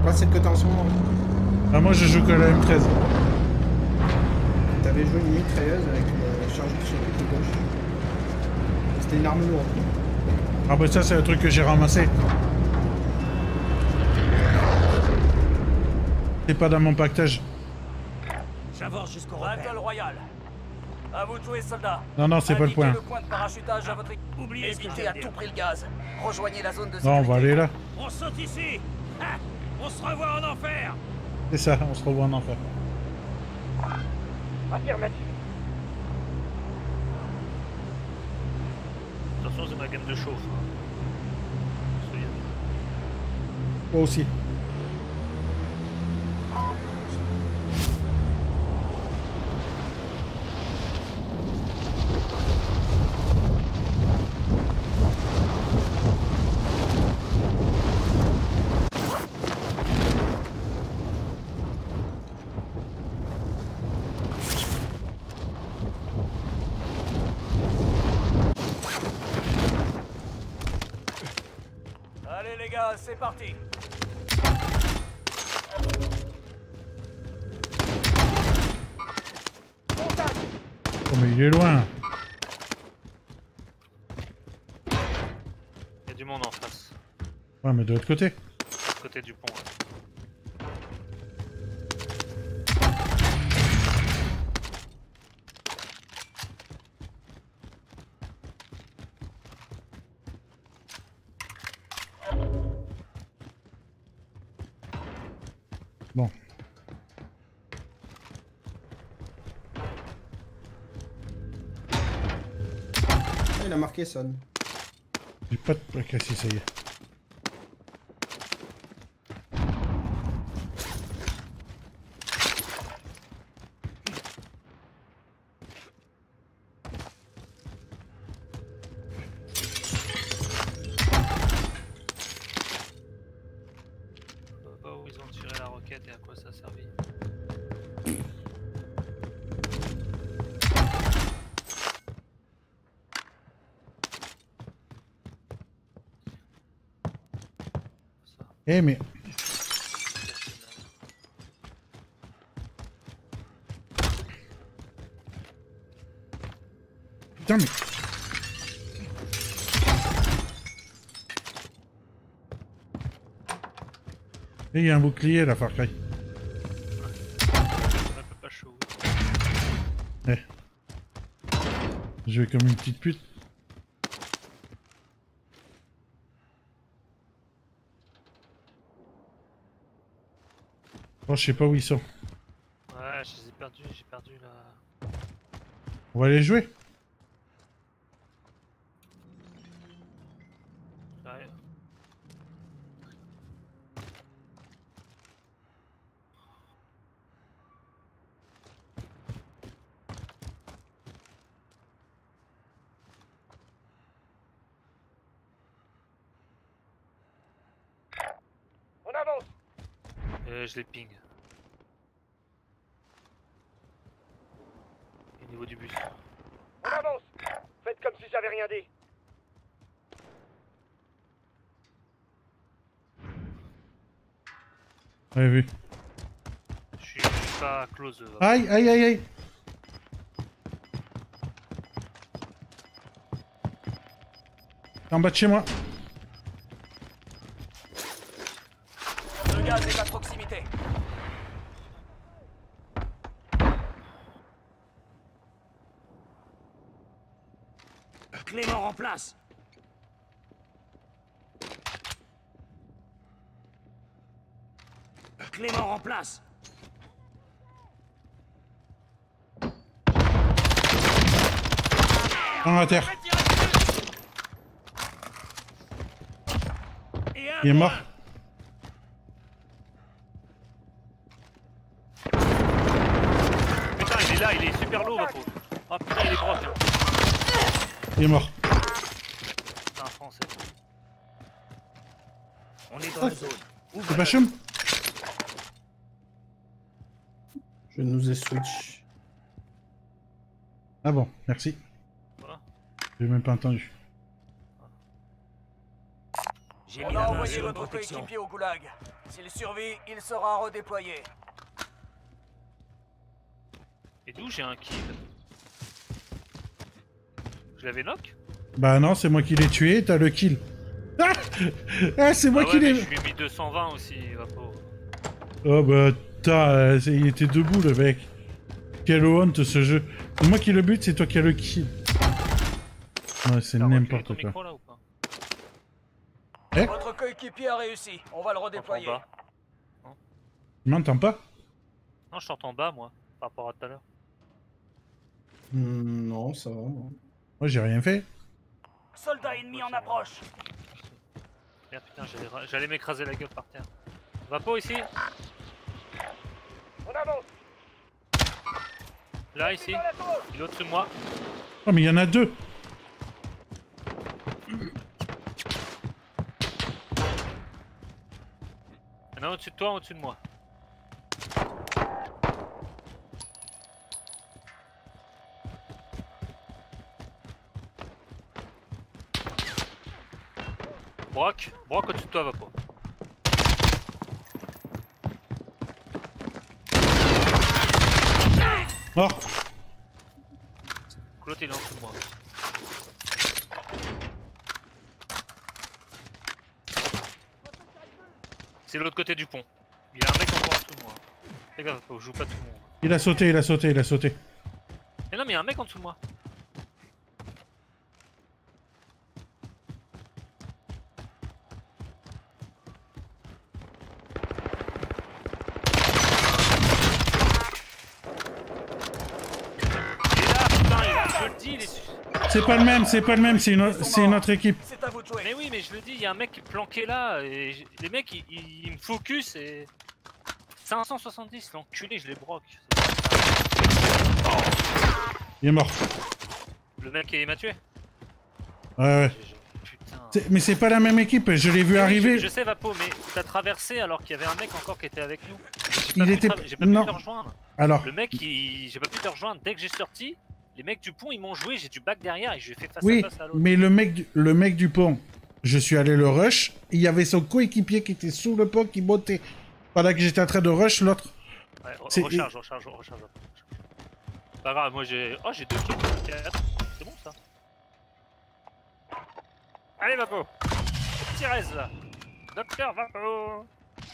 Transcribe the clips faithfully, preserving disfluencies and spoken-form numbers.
Pas celle que t'as en ce moment. Ah, moi je joue que la M treize. T'avais joué une mitrailleuse avec le chargeur sur le côté gauche. C'était une arme lourde. Ah bah ça c'est le truc que j'ai ramassé. C'est pas dans mon pactage. J'avance jusqu'au repère. Royal. À vous de jouer, soldats. Non, non, c'est pas le point. le point de parachutage à votre équipe. Oubliez ce que Évitez j'ai à dit. tout prix le gaz. Rejoignez la zone de sécurité. Non, on va aller là. On saute ici. Ah, on se revoit en enfer. C'est ça, on se revoit en enfer. Affirmatif. Attention, c'est ma gamme de chauffe. Soyez- Moi aussi. Allez les gars, c'est parti. Oh mais il est loin. Il y a du monde en face, Ouais mais de l'autre côté. à côté du pont. Ouais. Bon. Il a marqué son. J'ai pas de... Ok, si, ça y est. Je sais pas où ils ont tiré la roquette et à quoi ça a servi. Ça. Eh mais... Putain mais... Et il y a un bouclier là, Far Cry. Un peu pas chaud. Eh. Je vais comme une petite pute. Oh, je sais pas où ils sont. Ouais, je les ai perdus, j'ai perdu la... On va aller jouer. Ouais. On avance. Euh, je les ping. Au niveau du bus. On avance. Faites comme si j'avais rien dit. Ouais, vu. Je suis, je suis pas close. euh, Aïe, aïe, aïe, aïe. En bas de chez moi. Le gaz est à proximité. Clément en place. Clément en place. Dans la terre. Et un Il est mort. moins. Putain, il est là, il est super lourd, ma pauvre. Oh putain, il est proche. Hein. Il est mort. C'est un français. On est dans la zone. Ouvre C'est pas chum? Je nous ai switch. Ah bon, merci. Voilà. J'ai même pas entendu. J'ai On mis a la main envoyé sur une votre protection. coéquipier au goulag. S'il survit, il sera redéployé. Et d'où j'ai un kill? Je l'avais knock? Bah non, c'est moi qui l'ai tué, t'as le kill. Ah, ah c'est moi Ah qui ouais, mais l'ai... je lui ai mis deux cent vingt aussi, Vapo. Oh bah, t'as, euh, c'est- il était debout le mec. Quelle honte ce jeu. C'est moi qui le bute, c'est toi qui as le kill. Ouais, c'est T'as reculé ton n'importe quoi. micro là ou pas? Eh, Votre coéquipier a réussi. On va le Je t'entends redéployer. bas. tu m'entends pas? Non, je t'entends bas moi, par rapport à tout à l'heure. Hmm, non, ça va. non. Moi j'ai rien fait. Soldat ennemi en approche. Merde putain, j'allais ra- j'allais m'écraser la gueule par terre. Vapo ici? On avance. Là, ici. Il est au-dessus de moi. Oh mais il y en a deux. Il y en a un au-dessus de toi, un au-dessus de moi. Brock, Brock au-dessus de toi, Vapo. Mort. L'autre il est en dessous de moi. C'est l'autre côté du pont. Il y a un mec encore en dessous de moi. Fais gaffe, Vapo, je joue pas tout le monde. Il a sauté, il a sauté, il a sauté. Mais non, mais il y a un mec en dessous de moi. Il est là, putain, il- je le dis, il est... C'est pas le même, c'est pas le même, c'est une, o- c'est une autre équipe. C'est à vous de jouer. Mais oui, mais je le dis, il y a un mec qui est planqué là, et j- les mecs, ils, ils- ils me focus, et... cinq cent soixante-dix, l'enculé, je les broque. Il est mort. Le mec qui m'a tué. Ouais, ouais. J'ai- j'ai- Putain. C'est- Mais c'est pas la même équipe, je l'ai vu Oui, arriver. Je, je sais, Vapo, mais t'as traversé alors qu'il y avait un mec encore qui était avec nous. J'ai Il pas pu était- tra- J'ai pas non. pu te rejoindre. Alors, Le mec, il... j'ai pas pu te rejoindre. Dès que j'ai sorti, les mecs du pont, ils m'ont joué, j'ai du back derrière et je lui ai fait face oui, à face à l'autre. mais le mec, du- le mec du pont, je suis allé le rush, il y avait son coéquipier qui était sous le pont qui bottait. Pendant que j'étais en train de rush l'autre. Ouais, re- c'est- recharge, recharge, recharge, recharge. Pas grave, moi j'ai... Oh, j'ai deux kills. Quatre. C'est bon, ça. Allez, Vapo. Petit reste, là. Docteur Vapo.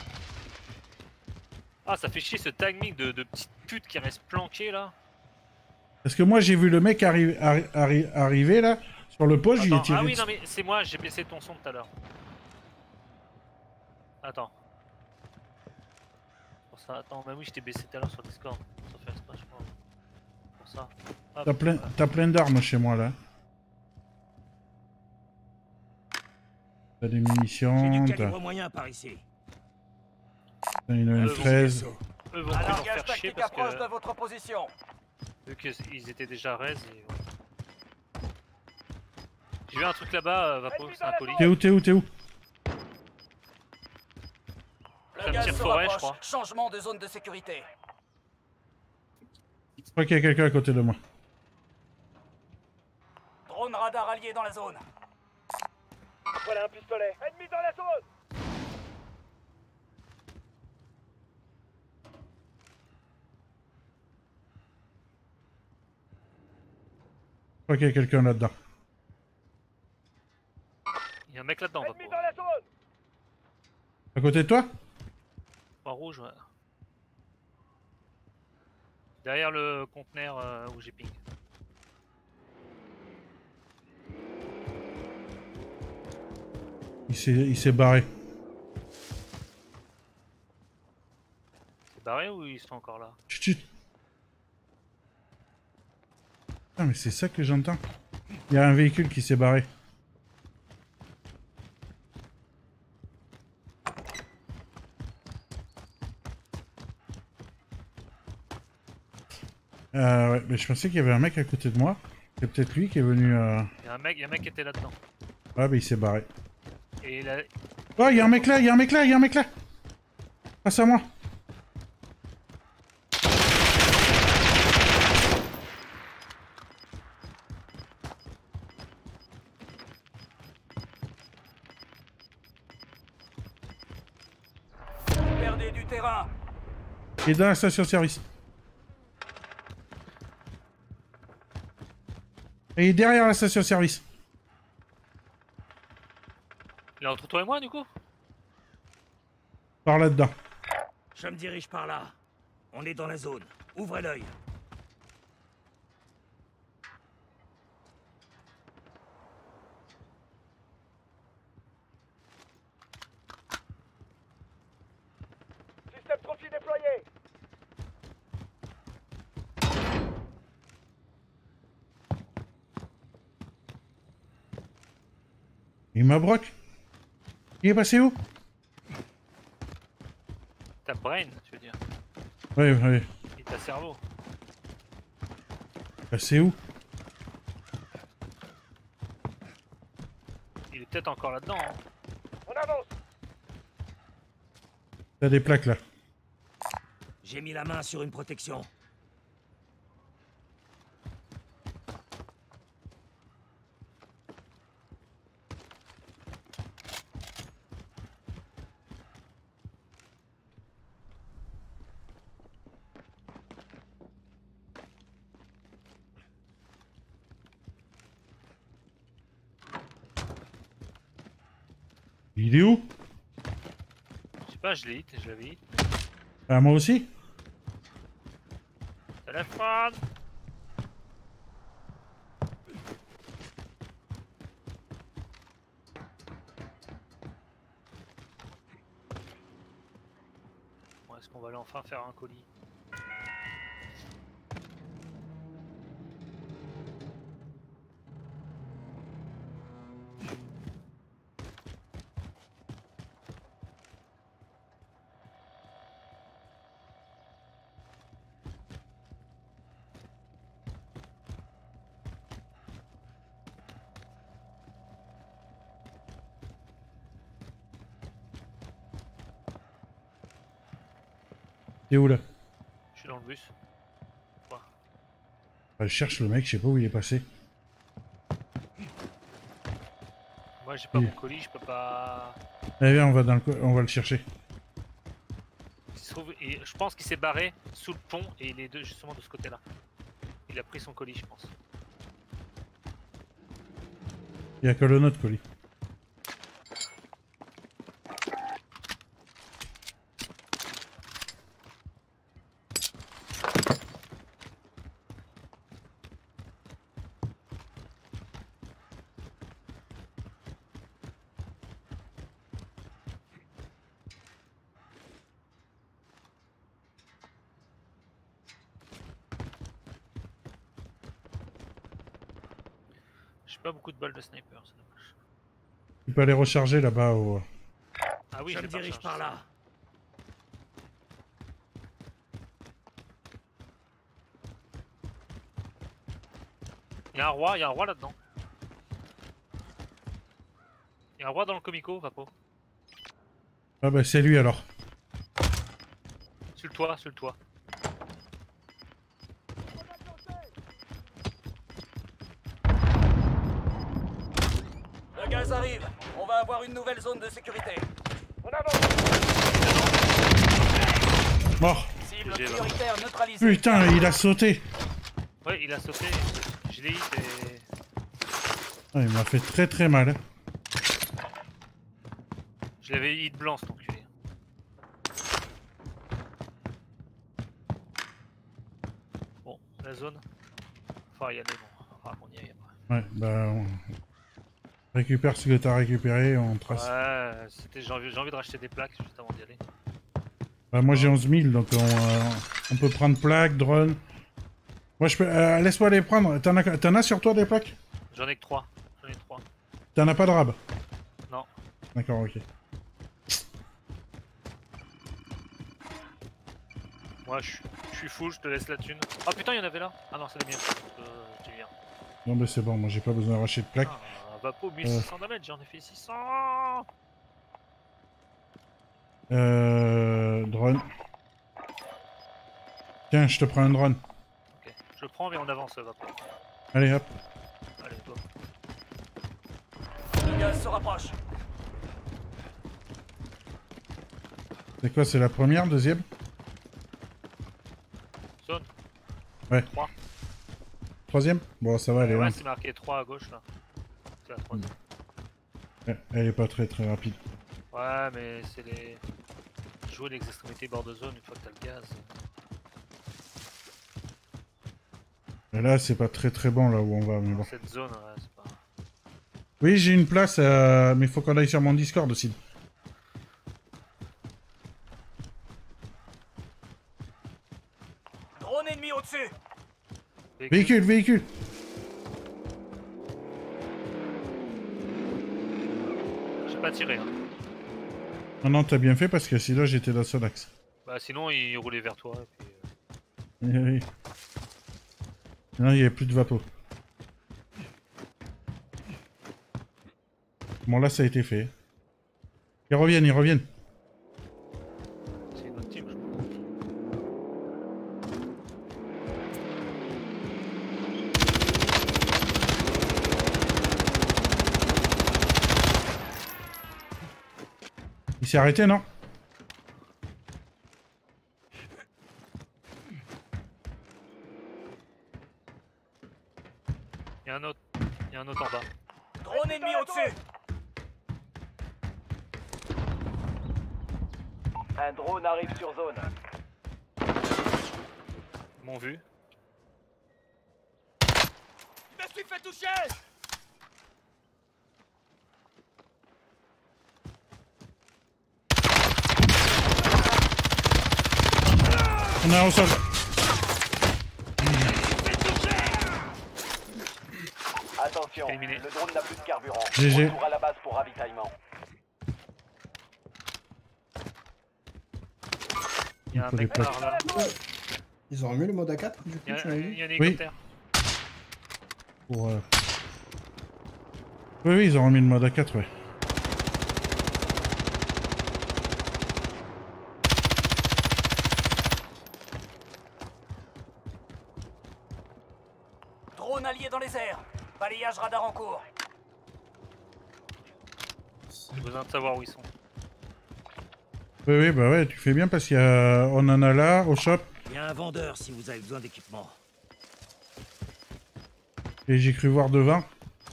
Ah, ça fait chier ce timing de, de petite pute qui reste planquée, là. Parce que moi j'ai vu le mec arri- arri- arri- arriver là, sur le pont, j'y ai Attends, tiré ah oui, dessus. non mais c'est moi, j'ai baissé ton son tout à l'heure. Attends. Pour ça, attends, bah oui, je t'ai baissé tout à l'heure sur Discord. Ça fait exprès, je crois. Pour ça. Hop, T'as plein, voilà. t'as plein d'armes chez moi là. T'as des J'ai munitions, du t'as calibre moyen par ici. t'as une Euh, M treize. Eux vont Un plus en largage faire chier tactique parce approche de que votre position. vu qu'ils étaient déjà res et ouais. J'ai vu un truc là-bas, euh, Vapo, c'est un colis. T'es où, t'es où, t'es où? Ça Le me gaz tire se forêt, je rapproche. crois. Changement de zone de sécurité. Je crois qu'il y a quelqu'un à côté de moi. Drone radar allié dans la zone. Voilà un pistolet. Ennemi dans la zone. Je crois qu'il y a quelqu'un là-dedans. Il y a un mec là-dedans, Vapo. la zone. À côté de toi? Pas rouge, ouais. Derrière le conteneur euh, où j'ai ping. Il s'est, il s'est barré. C'est barré ou ils sont encore là? Chut, chut. Ah mais c'est ça que j'entends. Il y a un véhicule qui s'est barré. Euh, ouais, mais je pensais qu'il y avait un mec à côté de moi. C'est peut-être lui qui est venu. Euh... Il y a un mec, il y a un mec qui était là-dedans. Ah, mais il s'est barré. Et il a... Oh, il y a un mec là, il y a un mec là, il y a un mec là. Face à moi. Prenez du terrain. Et dans la station-service. Et derrière la station-service. Il est entre toi et moi, du coup? Par là-dedans. Je me dirige par là. On est dans la zone. Ouvrez l'œil. Système profil déployé. Il m'a broc. Il est passé où? Ta brain, tu veux dire. Ouais, ouais. Et ta cerveau. Passé où? Il est peut-être encore là-dedans. Hein. On avance. T'as des plaques là. J'ai mis la main sur une protection. Il est où? Je sais pas, je l'ai hit, je l'avais hit. Ah, moi aussi? Téléphone! Bon, est-ce qu'on va aller enfin faire un colis? T'es où là? Je suis dans le bus. Quoi? Ah, je cherche le mec, je sais pas où il est passé. Moi j'ai pas Oui. mon colis, je peux pas... Allez, viens, on va, dans le co- on va le chercher. Il se trouve... et je pense qu'il s'est barré sous le pont et il est de... justement de ce côté-là. Il a pris son colis, je pense. Il y a que le nôtre colis. J'ai pas beaucoup de balles de sniper, c'est dommage. Tu peux aller recharger là-bas au... Ah oui, Je je me l'ai pas dirige rechargé, par ça. là. Il y a un roi, il y a un roi là-dedans. Il y a un roi dans le comico, Vapo. Ah bah c'est lui alors. Sur le toit, sur le toit. Le gaz arrive. On va avoir une nouvelle zone de sécurité. On avance. Mort. Cible J'ai- prioritaire neutralisée. Putain, il a sauté. Ouais, il a sauté. Je l'ai hit et... Ah, il m'a fait très très mal. Je l'avais hit blanc, cet enculé. Bon, la zone. Enfin, il y a des bons. Ah, on y est après. Ouais, bah on récupère ce que t'as récupéré, on trace. Ouais, c'était... j'ai envie... j'ai envie de racheter des plaques juste avant d'y aller. Bah moi j'ai onze mille, donc on, euh, on peut prendre plaques, drone. Moi je peux... euh, laisse-moi les prendre. T'en as... T'en as sur toi des plaques? J'en ai que trois. J'en ai trois. T'en as pas de rab? Non. D'accord, ok. Moi, je suis... je suis full, je te laisse la thune. Ah putain, il y en avait là. Ah non, c'est les miens. Euh, je dis bien. Non mais c'est bon, moi j'ai pas besoin de racheter de plaques. Ah, Vapo, mille six cents damage, j'en ai fait six cents. Euh... Drone. Tiens, je te prends un drone. Ok, je le prends, mais on avance, Vapo. Allez hop. Allez, toi. Le gaz se rapproche. C'est quoi, c'est la première, deuxième? Zone. Ouais. trois. Troisième? Bon, ça va, elle est Ouais, loin. c'est marqué trois à gauche là. C'est la troisième. Ouais, elle est pas très très rapide. Ouais, mais c'est les. Jouer les extrémités bord de zone une fois que t'as le gaz. Et là, c'est pas très très bon là où on va, mais bon. Cette zone, ouais, c'est pas. Oui, j'ai une place, euh, mais il faut qu'on aille sur mon Discord aussi. Drone ennemi au-dessus. Véhicule, véhicule! J'ai pas tiré. Hein. Non, non, t'as bien fait parce que sinon j'étais dans son axe. Bah sinon il roulait vers toi et puis. euh, Oui, oui. Non, il n'y avait plus de vapeau. Bon, là, ça a été fait. Ils reviennent, ils reviennent. C'est notre team, je crois. Il s'est arrêté, non? Il y a un autre. Il y a un autre en bas. Drone ennemi au-dessus. Un drone arrive sur zone. Ils m'ont vu. Je me suis fait toucher. On est au sol. Attention, Éliminé. le drone n'a plus de carburant. G G. Retour à la base pour ravitaillement. Il y a un faut mec les par là. Ils ont remis le mode A quatre, du coup, Il y a, tu m'as il dit? y a un Oui. hélicoptère. Pour, euh... Oui, oui, ils ont remis le mode A quatre, ouais. Drone allié dans les airs. Balayage radar en cours. J'ai besoin de savoir où ils sont. Oui, oui, bah ouais, tu fais bien parce qu'il y a... On en a là, au shop, Il y a un vendeur si vous avez besoin d'équipement. et j'ai cru voir devant.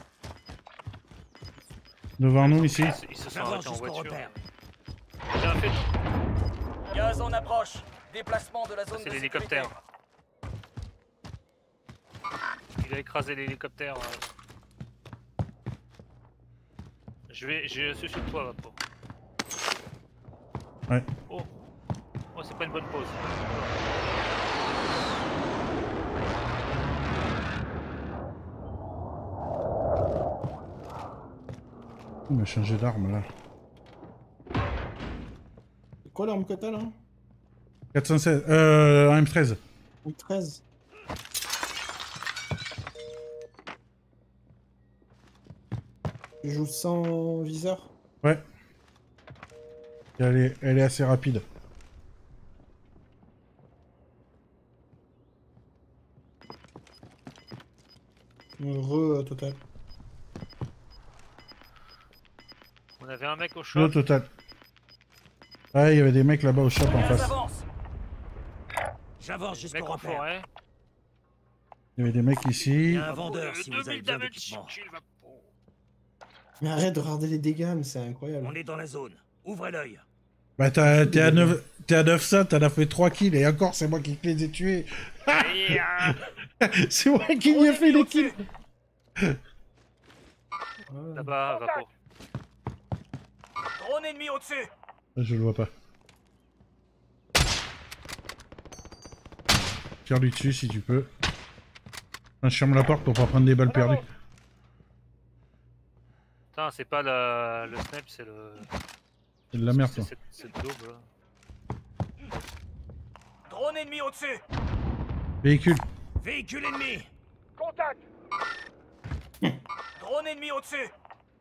Devant nous, ici. Ils, se- ils se sont J'avance arrêtés en jusqu'au voiture. repère. Bien fait. Gaz en approche. Déplacement de la zone C'est de l'hélicoptère. sécurité. Il a écrasé l'hélicoptère. euh. Je vais. Je suis sur toi, Vapo. Ouais. Oh. Oh, c'est pas une bonne pause. Il m'a changé d'arme, là. C'est quoi l'arme que t'as là? quatre cent seize, euh, un M treize. Un treize. Tu joues sans viseur? Ouais. Et Elle est, elle est assez rapide. Re euh, total. On avait un mec au shop. Le total. Ah, il y avait des mecs là-bas au shop en Gaz face. avance. J'avance Mec jusqu'au en repère. forêt. Il y avait des mecs Il ici. y a un vendeur si vous avez besoin damage, d'équipement. kill, Vapo. Mais arrête de regarder les dégâts, mais c'est incroyable. On est dans la zone. Ouvrez l'œil. Bah, t'as- t'es à neuf, t'es à neuf cents, t'en as fait trois kills, et encore, c'est moi qui les ai tués. Et, euh, C'est moi qui lui ai fait les kills. Ouais. Là-bas, Vapo. Drone ennemi au-dessus. Je le vois pas. Tire-lui dessus si tu peux. Enfin, je ferme la porte pour pas prendre des balles perdues. Putain, c'est pas la... le snipe, c'est le. C'est de la merde, C'est quoi. cette, cette daube là. Drone ennemi au-dessus. Véhicule. Véhicule ennemi. Contact. Drone ennemi au-dessus.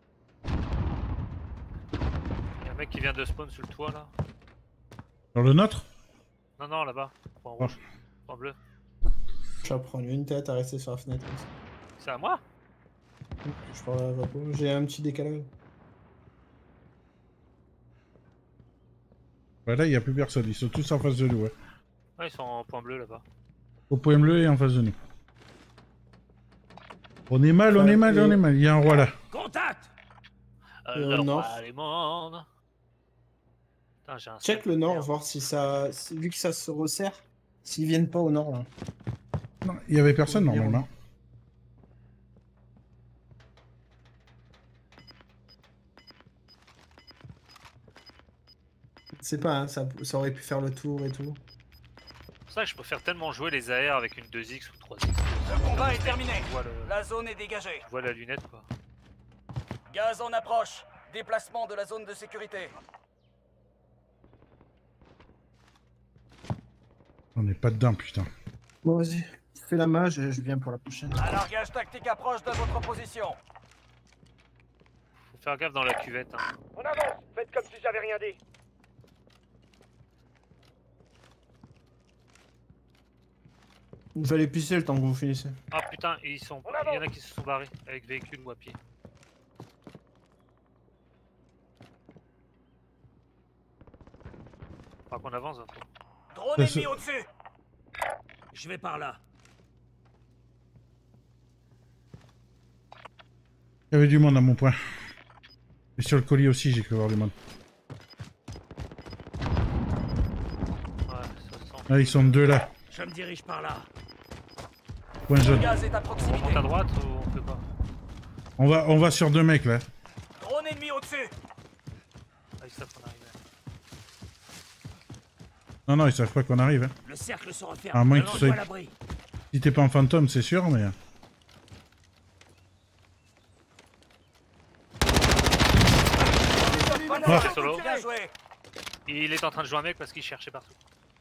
Y'a un mec qui vient de spawn sur le toit là. Sur le nôtre? Non, non, là-bas. Point rouge. Point bleu. Je vais prendre une tête à rester sur la fenêtre. comme ça. C'est à moi? Je parle à Vapo. J'ai un petit décalage. Ouais, là, il n'y a plus personne. Ils sont tous en face de nous. Ouais. Ouais, ils sont en point bleu là-bas. Au point bleu et en face de nous. On est mal, on Ouais, est mal, et- on est mal. Il y a un roi là. Contact! Euh, Et au le nord. roi des mondes. Putain, j'ai un Check sac le de nord, merde. voir si ça. si- Vu que ça se resserre, s'ils viennent pas au nord là. Non, il y avait personne Faut le dire, normalement. Je sais pas, hein, ça, ça aurait pu faire le tour et tout. C'est pour ça que je préfère tellement jouer les A R avec une deux X ou trois X. Le combat est terminé. Tu vois, le... La zone est dégagée. tu vois la lunette quoi. Gaz en approche. Déplacement de la zone de sécurité. On n'est pas dedans, putain. Bon, vas-y, fais la mage, je je viens pour la prochaine. Un largage tactique approche de votre position. Faut faire gaffe dans la cuvette. Hein. On avance! Faites comme si j'avais rien dit. Je vais aller pisser le temps que vous finissez. Ah putain, ils sont. On Il y en a avance. qui se sont barrés avec véhicule ou à pied. Faudra qu'on avance un peu. Drone Ça, ennemi c'est- au-dessus. Je vais par là. Il y avait du monde à mon point. Et sur le colis aussi, j'ai cru voir du monde. Ouais, ça sent. Là, ils sont deux là. Je me dirige par là. Point Le jaune. gaz est à On proximité. remonte à droite ou on fait pas? On va, on va sur deux mecs là. Drone ennemi au-dessus. Ah, ils savent qu'on arrive. Non, non, ils savent pas qu'on arrive. Hein. Le cercle se referme. À moins que Non, tu je sois- vois l'abri. Si t'es pas en fantôme, c'est sûr, mais. Ah, c'est solo. Bien joué. Il est en train de jouer un mec parce qu'il cherchait partout.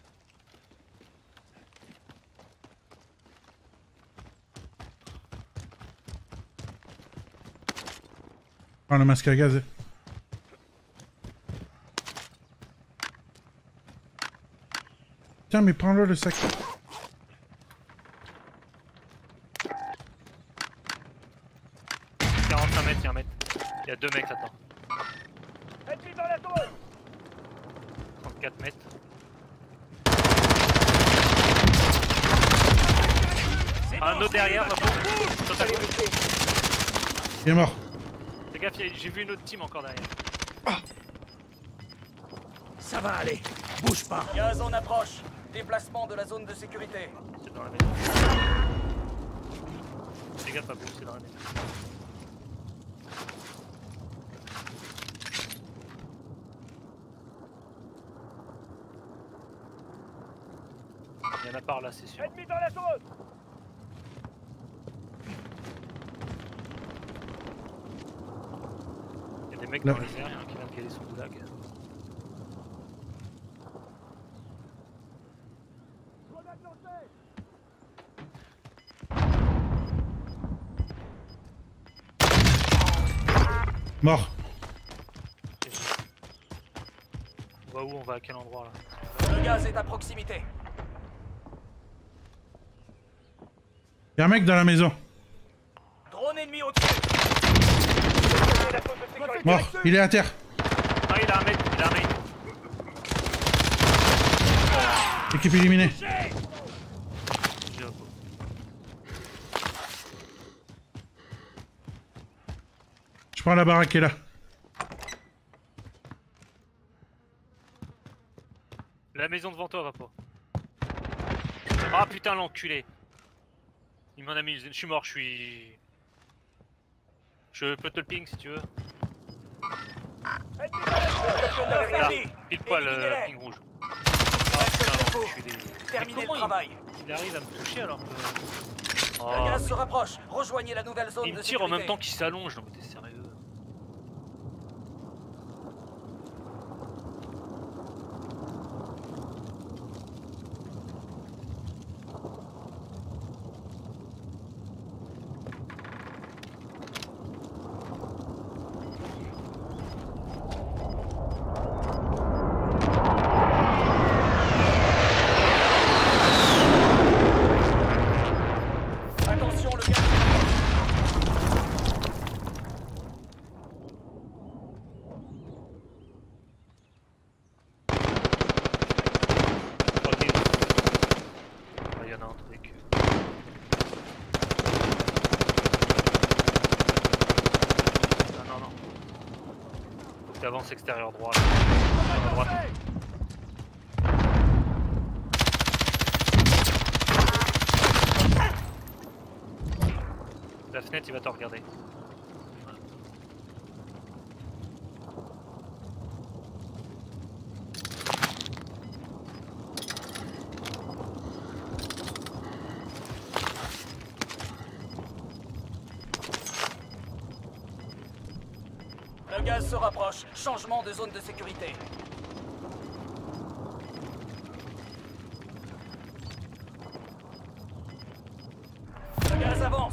Prends le masque à gaz. Tiens, mais prends-le le sac. quarante-cinq mètres, il y a un mètre. Il y a deux mecs là-dedans. Ennemi dans la zone! trente-quatre mètres. C'est Un bon, autre derrière, c'est là-bas. bon. Total. Il est mort. Fais gaffe, il y a- j'ai vu une autre team encore derrière. Ça va aller. Bouge pas. Gaz en approche. Déplacement de la zone de sécurité. C'est dans la maison. Fais gaffe à vous, c'est dans la maison. Il y en a par là, c'est sûr. Ennemi dans la zone! Il y a des mecs Là. dans les airs, il y en a un qui vient de caler son goulag. Mort. On va où? On va à quel endroit là? Le gaz est à proximité. Il y a un mec dans la maison. Drone ennemi au-dessus. Mort. Il est à terre. Ah, il a un mec, il a un mec. Équipe éliminée. J'ai un coup. Je prends la baraque qui est là. La maison devant toi va pas. Ah putain l'enculé. Il m'en a mis une. Je suis mort, je suis. Je peux te le ping si tu veux. Là, pile poil le Éliminez-les. ping rouge. Ah Reste putain debout. l'enculé. Terminez Mais le comment travail. Il, il arrive à me toucher alors que. Le Oh, gaz se rapproche. Rejoignez la nouvelle zone il de me tire en sécurité. même temps qu'il s'allonge, non mais t'es sérieux. Attention, le gaz. Sens extérieur droit. Là. À droite. La fenêtre, il va te regarder. Le gaz se rapproche. Changement de zone de sécurité. Le gaz avance.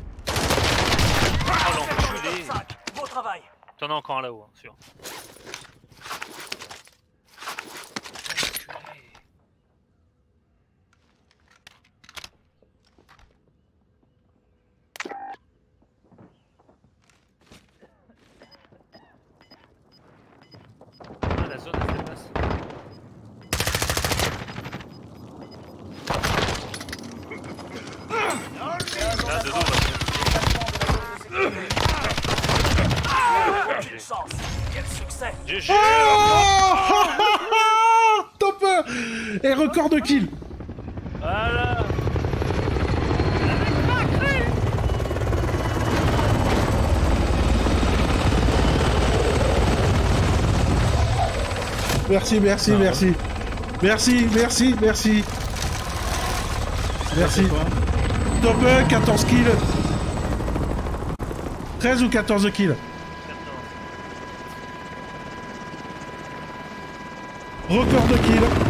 Oh l'enculé! cinq. Beau travail. T'en as encore un là-haut, hein, sûr. Ah, la zone elle se déplace. Là, de dos, là. Aucune chance. Quel succès. G G! Oh top. Et record de kill. Voilà! Merci, merci, merci. Merci, merci, merci. Merci. Top un, quatorze kills. treize ou quatorze kills. Record de kills.